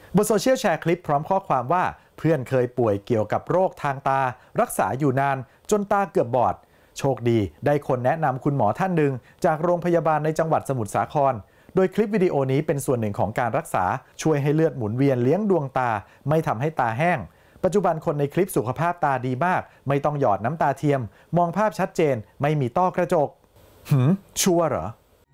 บนโซเชียลแชร์คลิปพร้อมข้อความว่าเพื่อนเคยป่วยเกี่ยวกับโรคทางตารักษาอยู่นานจนตาเกือบบอดโชคดีได้คนแนะนำคุณหมอท่านหนึ่งจากโรงพยาบาลในจังหวัดสมุทรสาครโดยคลิปวิดีโอนี้เป็นส่วนหนึ่งของการรักษาช่วยให้เลือดหมุนเวียนเลี้ยงดวงตาไม่ทำให้ตาแห้งปัจจุบันคนในคลิปสุขภาพตาดีมากไม่ต้องหยอดน้ำตาเทียมมองภาพชัดเจนไม่มีต้อกระจกชัวร์เหรอ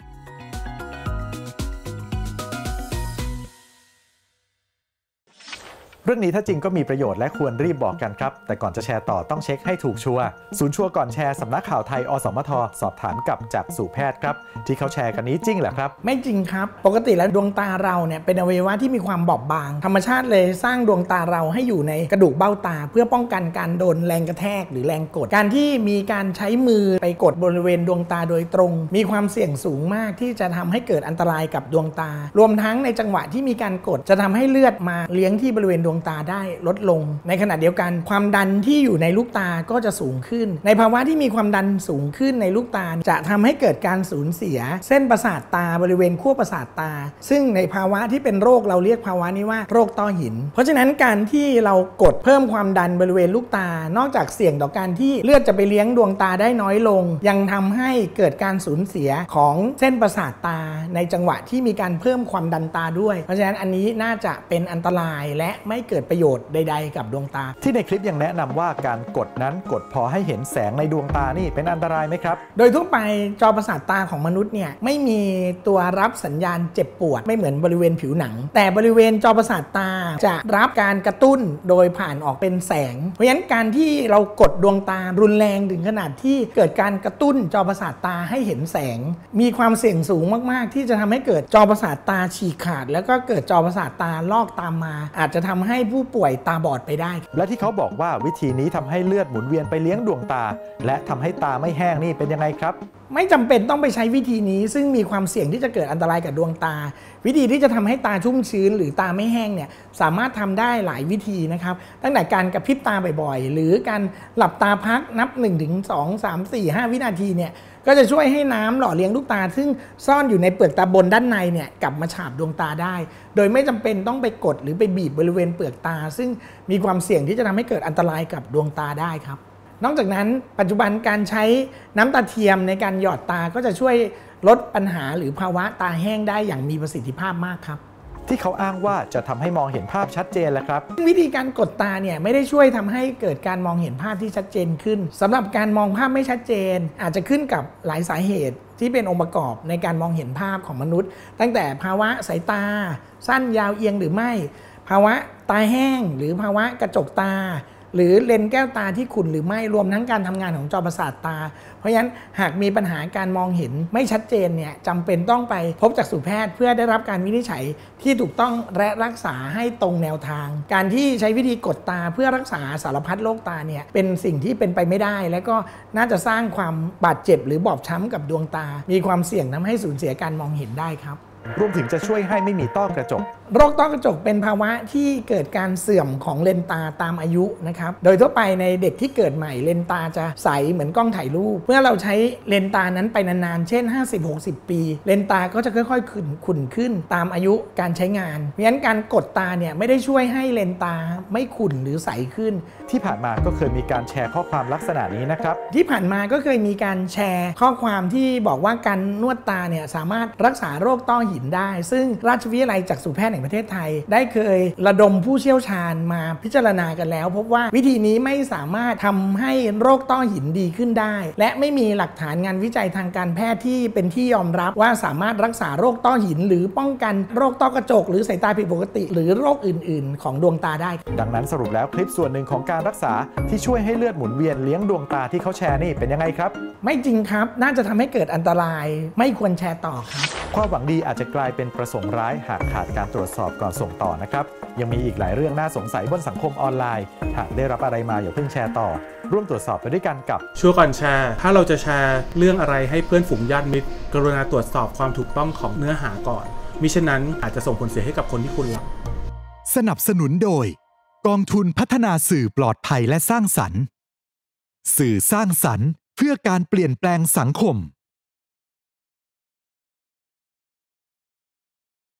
เรื่องนี้ถ้าจริงก็มีประโยชน์และควรรีบบอกกันครับแต่ก่อนจะแชร์ต่อต้องเช็คให้ถูกชัวร์ศูนย์ชัวร์ก่อนแชร์สำนักข่าวไทยอสมทสอบถามกับจักษุแพทย์ครับที่เขาแชร์กันนี้จริงเหรอครับไม่จริงครับปกติแล้วดวงตาเราเนี่ยเป็นอวัยวะที่มีความบอบบางธรรมชาติเลยสร้างดวงตาเราให้อยู่ในกระดูกเบ้าตาเพื่อป้องกันการโดนแรงกระแทกหรือแรงกดการที่มีการใช้มือไปกดบริเวณดวงตาโดยตรงมีความเสี่ยงสูงมากที่จะทำให้เกิดอันตรายกับดวงตารวมทั้งในจังหวะที่มีการกดจะทำให้เลือดมาเลี้ยงที่บริเวณดวงตาได้ลดลงในขณะเดียวกันความดันที่อยู่ในลูกตาก็จะสูงขึ้นในภาวะที่มีความดันสูงขึ้นในลูกตาจะทำให้เกิดการสูญเสียเส้นประสาทตาบริเวณขั้วประสาทตาซึ่งในภาวะที่เป็นโรคเราเรียกภาวะนี้ว่าโรคต้อหินเพราะฉะนั้นการที่เรากดเพิ่มความดันบริเวณลูกตานอกจากเสี่ยงต่อการที่เลือดจะไปเลี้ยงดวงตาได้น้อยลงยังทำให้เกิดการสูญเสียของเส้นประสาทตาในจังหวะที่มีการเพิ่มความดันตาด้วยเพราะฉะนั้นอันนี้น่าจะเป็นอันตรายและไม่เกิดประโยชน์ใดๆกับดวงตาที่ในคลิปยังแนะนำว่าการกดนั้นกดพอให้เห็นแสงในดวงตานี่เป็นอันตรายไหมครับโดยทั่วไปจอประสาทตาของมนุษย์เนี่ยไม่มีตัวรับสัญญาณเจ็บปวดไม่เหมือนบริเวณผิวหนังแต่บริเวณจอประสาทตาจะรับการกระตุ้นโดยผ่านออกเป็นแสงเพราะฉะนั้นการที่เรากดดวงตารุนแรงถึงขนาดที่เกิดการกระตุ้นจอประสาทตาให้เห็นแสงมีความเสี่ยงสูงมากๆที่จะทำให้เกิดจอประสาทตาฉีกขาดแล้วก็เกิดจอประสาทตาลอกตามมาอาจจะทำให้ผู้ป่วยตาบอดไปได้และที่เขาบอกว่าวิธีนี้ทำให้เลือดหมุนเวียนไปเลี้ยงดวงตาและทำให้ตาไม่แห้งนี่เป็นยังไงครับไม่จำเป็นต้องไปใช้วิธีนี้ซึ่งมีความเสี่ยงที่จะเกิดอันตรายกับดวงตาวิธีที่จะทำให้ตาชุ่มชื้นหรือตาไม่แห้งเนี่ยสามารถทำได้หลายวิธีนะครับตั้งแต่การกระพริบตาบ่อยๆหรือการหลับตาพักนับ 1-2 3 4 5 วินาทีเนี่ยก็จะช่วยให้น้ำหล่อเลี้ยงลูกตาซึ่งซ่อนอยู่ในเปลือกตาบนด้านในเนี่ยกลับมาฉาบดวงตาได้โดยไม่จำเป็นต้องไปกดหรือไปบีบบริเวณเปลือกตาซึ่งมีความเสี่ยงที่จะทำให้เกิดอันตรายกับดวงตาได้ครับนอกจากนั้นปัจจุบันการใช้น้ำตาเทียมในการหยอดตาก็จะช่วยลดปัญหาหรือภาวะตาแห้งได้อย่างมีประสิทธิภาพมากครับที่เขาอ้างว่าจะทำให้มองเห็นภาพชัดเจนแหละครับวิธีการกดตาเนี่ยไม่ได้ช่วยทำให้เกิดการมองเห็นภาพที่ชัดเจนขึ้นสำหรับการมองภาพไม่ชัดเจนอาจจะขึ้นกับหลายสาเหตุที่เป็นองค์ประกอบในการมองเห็นภาพของมนุษย์ตั้งแต่ภาวะสายตาสั้นยาวเอียงหรือไม่ภาวะตาแห้งหรือภาวะกระจกตาหรือเลนส์แก้วตาที่ขุ่นหรือไม่รวมทั้งการทำงานของจอประสาทตาเพราะฉะนั้นหากมีปัญหาการมองเห็นไม่ชัดเจนเนี่ยจำเป็นต้องไปพบจักษุแพทย์เพื่อได้รับการวินิจฉัยที่ถูกต้องและรักษาให้ตรงแนวทางการที่ใช้วิธีกดตาเพื่อรักษาสารพัดโรคตาเนี่ยเป็นสิ่งที่เป็นไปไม่ได้และก็น่าจะสร้างความบาดเจ็บหรือบอบช้ำกับดวงตามีความเสี่ยงทำให้สูญเสียการมองเห็นได้ครับรวมถึงจะช่วยให้ไม่มีต้อกระจกโรคต้อกระจกเป็นภาวะที่เกิดการเสื่อมของเลนตาตามอายุนะครับโดยทั่วไปในเด็กที่เกิดใหม่เลนตาจะใสเหมือนกล้องถ่ายรูปเมื่อเราใช้เลนตานั้นไปนานๆเช่น 50-60 ปีเลนตาก็จะค่อยๆขุ่นขึ้นตามอายุการใช้งานเพราะฉะนั้นการกดตาเนี่ยไม่ได้ช่วยให้เลนตาไม่ขุ่นหรือใสขึ้นที่ผ่านมาก็เคยมีการแชร์ข้อความลักษณะนี้นะครับที่ผ่านมาก็เคยมีการแชร์ข้อความที่บอกว่าการนวดตาเนี่ยสามารถรักษาโรคต้อหินได้ซึ่งราชวิทยาลัยจักษุแพทย์แห่งประเทศไทยได้เคยระดมผู้เชี่ยวชาญมาพิจารณากันแล้วพบว่าวิธีนี้ไม่สามารถทำให้โรคต้อหินดีขึ้นได้และไม่มีหลักฐานงานวิจัยทางการแพทย์ที่เป็นที่ยอมรับว่าสามารถรักษาโรคต้อหินหรือป้องกันโรคต้อกระจกหรือสายตาผิดปกติหรือโรคอื่นๆของดวงตาได้ดังนั้นสรุปแล้วคลิปส่วนหนึ่งของการรักษาที่ช่วยให้เลือดหมุนเวียนเลี้ยงดวงตาที่เขาแชร์นี่เป็นยังไงครับไม่จริงครับน่าจะทำให้เกิดอันตรายไม่ควรแชร์ต่อครับความหวังดีอาจจะกลายเป็นประสงค์ร้ายหากขาดการตรวจสอบก่อนส่งต่อนะครับยังมีอีกหลายเรื่องน่าสงสัยบนสังคมออนไลน์หากได้รับอะไรมาอย่าเพิ่งแชร์ต่อร่วมตรวจสอบไปด้วยกันกับชัวร์ก่อนแชร์ถ้าเราจะแชร์เรื่องอะไรให้เพื่อนฝูงญาติมิตรกรุณาตรวจสอบความถูกต้องของเนื้อหาก่อนมิฉะนั้นอาจจะส่งผลเสียให้กับคนที่คุณรักสนับสนุนโดยกองทุนพัฒนาสื่อปลอดภัยและสร้างสรรค์สื่อสร้างสรรค์เพื่อการเปลี่ยนแปลงสังคม